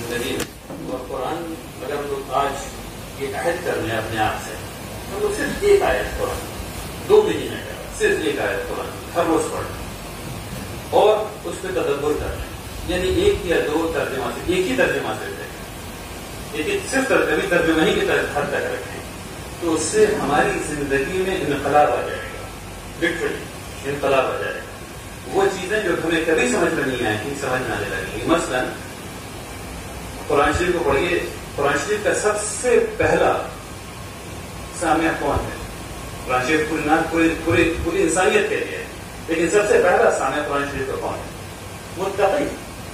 زندگی میں. اور قرآن اگر ہم لوگ آج یہ عہد کر لیں اپنے آپ سے، ہم لوگ صرف ایک آیت قرآن 2 مہینے کا صرف ایک آیت قرآن ہر روز پڑھیں اور اس پہ تدبر کر لیں. یعنی 1 یا 2 ترجمہ سے، ایک ہی ترجمہ سے دیکھیں، ایک صرف ترجمہ ہی کی طرف حد تک رکھیں، تو اس سے ہماری زندگی میں انقلاب آ جائے گا. لٹرلی انقلاب آ جائے گا. وہ چیزیں جو ہمیں کبھی سمجھ میں نہیں آئی تھی سمجھ میں آنے لگیں گی. مثلاً قرآن شریف کو پڑھیے. قرآن شریف کا سب سے پہلا سامعہ کون ہے؟ قرآن شریف پوری انسانیت کے لیے، لیکن سب سے پہلا سامعہ قرآن شریف کا کون ہے؟ متقی.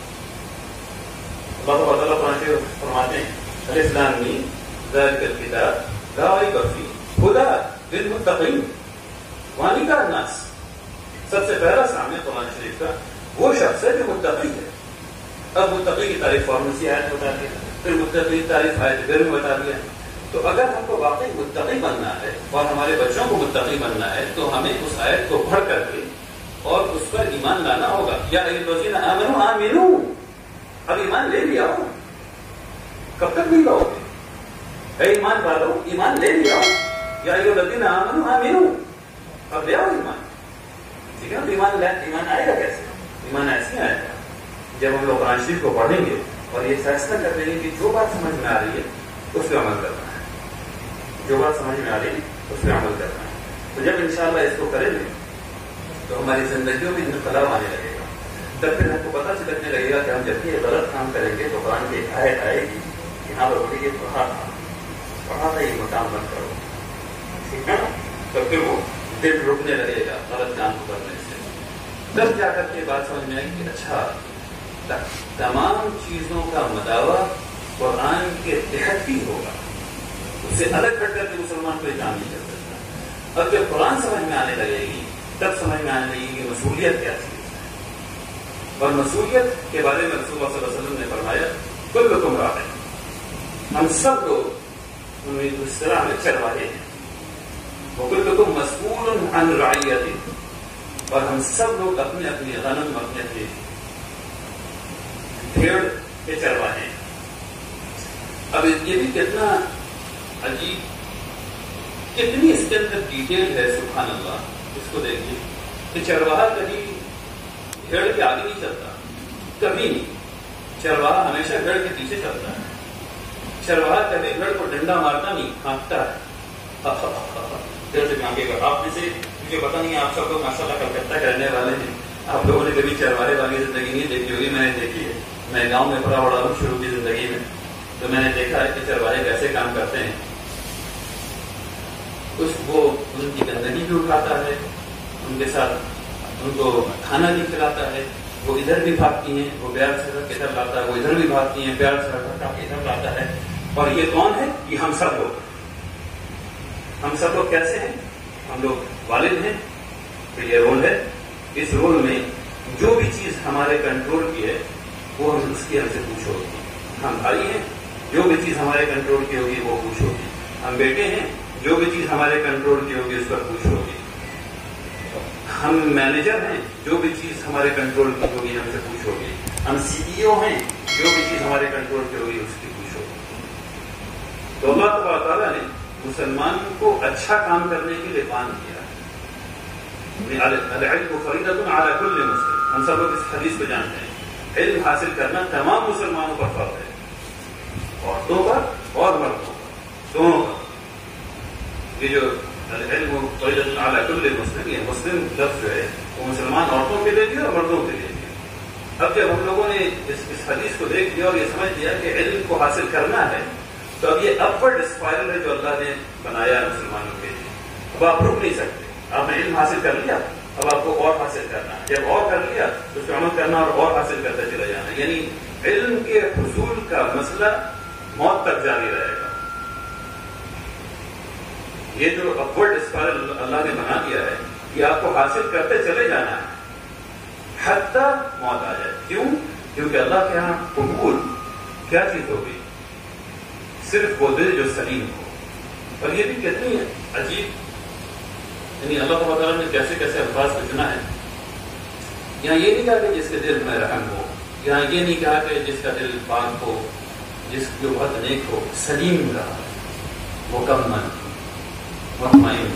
اللہ تعالیٰ قرآن شریف فرماتے ہیں الف لام میم ذالک الکتاب لا ریب فیہ ھدی للمتقین. وہاں لکھا الناس. سب سے پہلا سامنے قرآن شریف کا وہ شخص ہے جو متقی ہے. اب متقی کی تعریف فارمل سی آیت بتا دیا، پھر متقی کی تعریف آیت غیر میں بتا دیا. تو اگر ہم کو واقعی متقی بننا ہے اور ہمارے بچوں کو متقی بننا ہے تو ہمیں اس آیت کو پڑھ کر کے اور اس پر ایمان لانا ہوگا. یا الذین آمنوا آمنوا. اب ایمان لے لیا ہو، کب تک نہیں لاؤ گے؟ اے ایمان والو ایمان لے لیا ہو. یا الذین آمنوا آمنوا. اب لے آؤ ایمان. ٹھیک ہے نا؟ ایمان آئے گا کیسے؟ ایمان ایسے آئے گا جب ہم لوگ قرآن شریف کو پڑھیں گے اور یہ فیصلہ کر دیں گے کہ جو بات سمجھ میں آ رہی ہے اس پہ عمل کرنا ہے، جو بات سمجھ میں آ رہی ہے اس پہ عمل کرنا ہے. تو جب انشاءاللہ اس کو کریں گے تو ہماری زندگیوں میں انقلاب آنے لگے گا. تب پھر ہم کو پتہ چلنے لگے گا کہ ہم جب یہ غلط کام کریں گے تو قرآن کی ایک آیت آئے گی کہ ہاں بھائی یہ پڑھا تھا یہ مقام بند کرو. ٹھیک ہے نا؟ تو پھر وہ دل رکنے لگے گا غلط کام کو کرنے سے. تب جا کر کے بات سمجھ میں آئے کہ اچھا تمام چیزوں کا مداوع قرآن کے تحت ہی ہوگا، اس سے الگ ہٹ کر کے مسلمان کوئی کام نہیں کر سکتا. اب جب قرآن سمجھ میں آنے لگے گی تب سمجھ میں آنے لگے گی کہ مسئولیت کیا چیز ہے. اور مسئولیت کے بارے میں رسول اللہ صلی اللہ علیہ وسلم نے فرمایا کلکم راع. ہم سب لوگ اس طرح میں چرواہے ہیں. وکلکم مسئول عن رعیتہ. اور ہم سب لوگ اپنے اپنے غنم اپنے اپنے بھیڑ کے چرواہے ہیں. اب یہ بھی کتنا عجیب، کتنی اس کے اندر ڈیٹیل ہے سبحان اللہ. اس کو دیکھیے کہ چرواہا کبھی بھیڑ کے آگے نہیں چلتا، کبھی نہیں. چرواہا ہمیشہ بھیڑ کے پیچھے چلتا ہے. چرواہا کبھی بھیڑ کو ڈنڈا مارتا نہیں، کھانکتا ہے. دیر سے کھانکے گا. آپ میں سے مجھے پتا نہیں آپ سب لوگ ماشاء اللہ کلکتہ کے رہنے والے ہیں، آپ لوگوں نے کبھی چرواہے والی زندگی نہیں دیکھی ہوگی. میں نے دیکھی ہے. میں گاؤں میں پڑا بڑا ہوں شروع کی زندگی میں، تو میں نے دیکھا ہے کہ چرواہے کیسے کام کرتے ہیں. وہ ان کی گندگی بھی اٹھاتا ہے، ان کے ساتھ ان کو کھانا بھی کھلاتا ہے. وہ ادھر بھی بھاگتی ہیں، وہ پیار سے رکھ کے ادھر لاتا ہے. وہ ادھر بھی بھاگتی ہیں، پیار سے رکھ کے ادھر لاتا ہے. اور یہ کون ہے؟ یہ ہم سب لوگ. ہم سب لوگ کیسے ہیں؟ ہم لوگ والد ہیں. تو یہ رول ہے. اس رول میں جو بھی چیز ہمارے کنٹرول کی ہے وہ اس کی ہم سے پوچھ ہوگی. ہم بھائی ہیں، جو بھی چیز ہمارے کنٹرول کی ہوگی وہ پوچھ ہوگی. ہم بیٹے ہیں، جو بھی چیز ہمارے کنٹرول کی ہوگی اس پر پوچھ ہوگی. ہم مینیجر ہیں، جو بھی چیز ہمارے کنٹرول کی ہوگی ہم سے پوچھ ہوگی. ہم سی ای او ہیں، جو بھی چیز ہمارے کنٹرول کی ہوگی اس کی پوچھ ہوگی. تو اللہ تعالیٰ نے مسلمان کو اچھا کام کرنے کے لیے کام کیا. العلم فریضۃ علی کل مسلم. ہم سب لوگ اس حدیث کو جانتے ہیں. علم حاصل کرنا تمام مسلمانوں پر فرض ہے، عورتوں پر اور مردوں پر، دونوں پر. یہ جو العلم فریضۃ علی کل مسلم، یہ مسلم لفظ جو ہے وہ مسلمان عورتوں کے لیے بھی اور مردوں کے لیے بھی. اب جب ہم لوگوں نے اس حدیث کو دیکھ لیا اور یہ سمجھ لیا کہ علم کو حاصل کرنا ہے تو اب یہ اپورڈ اسپائرل ہے جو اللہ نے بنایا ہے مسلمانوں کے لیے. اب آپ رک نہیں سکتے. آپ نے علم حاصل کر لیا، اب آپ کو اور حاصل کرنا ہے. جب اور کر لیا تو اس پہ عمل کرنا اور حاصل کرتے چلا جانا. یعنی علم کے حصول کا مسئلہ موت تک جاری رہے گا. یہ جو اپورڈ اسپائرل اللہ نے بنا دیا ہے یہ آپ کو حاصل کرتے چلے جانا ہے حتیٰ موت آ جائے. کیوں؟ کیونکہ اللہ کے یہاں قبول کیا چیز ہوگی؟ صرف وہ دل جو سلیم ہو. اور یہ بھی کتنی عجیب، یعنی اللہ تعالیٰ نے کیسے کیسے الفاظ کو چنا ہے. یہاں یہ نہیں کہا کہ جس کے دل میں رحم ہو، یہاں یہ نہیں کہا کہ جس کا دل پاک ہو، جس جو بہت نیک ہو، سلیم رہا، مکمل، مطمئن،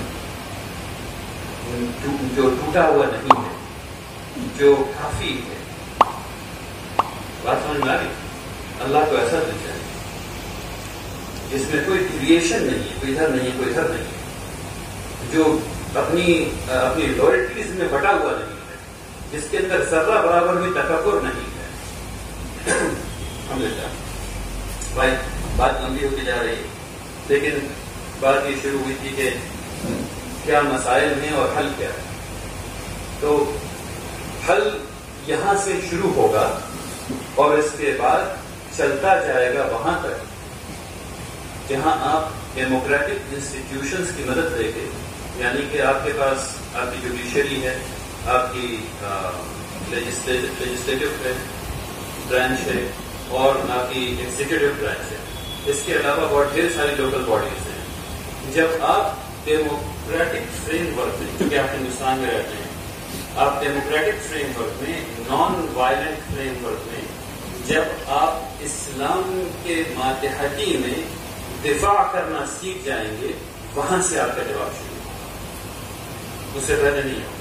جو ٹوٹا ہوا نہیں ہے، جو کافی ہے. بات سمجھ میں آ گئی؟ اللہ کو ایسا دل چاہیے جس میں کوئی ڈیویشن نہیں ہے، کوئی ادھر نہیں ہے، کوئی ادھر نہیں ہے، جو اپنی لوئلٹیز میں بٹا ہوا نہیں ہے، جس کے اندر ذرہ برابر بھی تکبر نہیں ہے. الحمدللہ. بھائی بات لمبی ہوتی جا رہی ہے، لیکن بات یہ شروع ہوئی تھی کہ کیا مسائل ہیں اور حل کیا ہے. تو حل یہاں سے شروع ہوگا اور اس کے بعد چلتا جائے گا وہاں تک جہاں آپ ڈیموکریٹک انسٹیٹیوشنز کی مدد لے کے، یعنی کہ آپ کے پاس آپ کی جوڈیشری ہے، آپ کی لیجسلیٹو برانچ ہے اور آپ کی ایگزیکٹو برانچ ہے. اس کے علاوہ بہت ڈھیر ساری لوکل باڈیز ہیں. جب آپ ڈیموکریٹک فریم ورک میں، کیونکہ آپ ہندوستان میں رہتے ہیں، آپ ڈیموکریٹک فریم ورک میں، نان وائلنٹ فریم ورک میں جب آپ اسلام کے ماتحتی میں دفاع کرنا سیکھ جائیں گے، وہاں سے آپ کا جواب شروع ہوگا، اس سے پہلے نہیں ہوگا.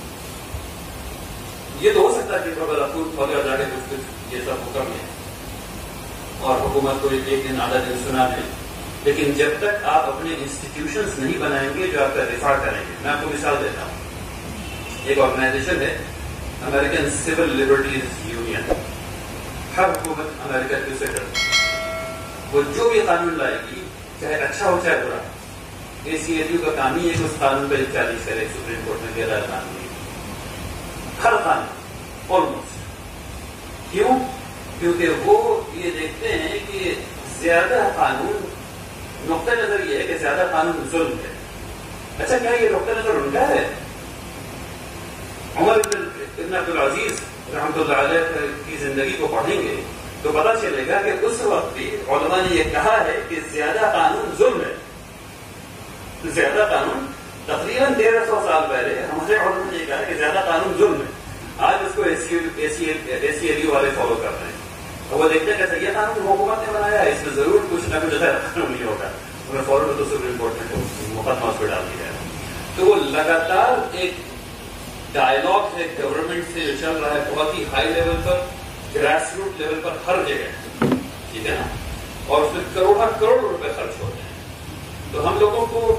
یہ تو ہو سکتا ہے کہ اگر فوجا جا کے کچھ یہ سب حکم ہے اور حکومت کو ایک دن آدھا دن سنا دیں، لیکن جب تک آپ اپنے انسٹیٹیوشنز نہیں بنائیں گے جو آپ کا دفاع کریں گے. میں آپ کو مثال دیتا ہوں. ایک آرگنائزیشن ہے امریکن سول لبرٹیز یونین. ہر حکومت امریکہ کی اسے کرتی ہے. وہ جو بھی قانون لائے گی، چاہے اچھا ہو چاہے برا، ACLU کا کام ہی ہے کہ اس قانون پہ چیلنج کرے سپریم کورٹ میں غیر قانونی. ہر قانون آلموسٹ. کیوں؟ کیونکہ وہ یہ دیکھتے ہیں کہ زیادہ قانون، نقطہ نظر یہ ہے کہ زیادہ قانون ظلم ہے. اچھا کیا یہ نقطہ نظر ان کا ہے؟ عمر ابن عبدالعزیز رحمۃ اللہ علیہ کی زندگی کو پڑھیں گے تو پتا چلے گا کہ اس وقت بھی علماء نے یہ کہا ہے کہ زیادہ قانون ظلم ہے. زیادہ قانون تقریباً 1300 سال پہلے ہمارے علماء نے یہ کہا کہ زیادہ قانون ظلم ہے. آج اس کو ACLU والے فالو کر رہے ہیں. وہ دیکھتے ہیں کہ یہ قانون حکومت نے بنایا ہے، اس میں ضرور کچھ نہ کچھ قانون نہیں ہوگا. انہیں فوراً تو سپریم کورٹ میں مقدمہ اس پہ ڈال دیا ہے. تو وہ لگاتار ایک ڈائلاگ ہے گورنمنٹ سے جو چل رہا ہے، بہت ہی ہائی لیول پر، گراس روٹ لیول پر، ہر جگہ. ٹھیک ہے نا؟ اور اس میں کروڑوں روپے خرچ ہوتے ہیں. تو ہم لوگوں کو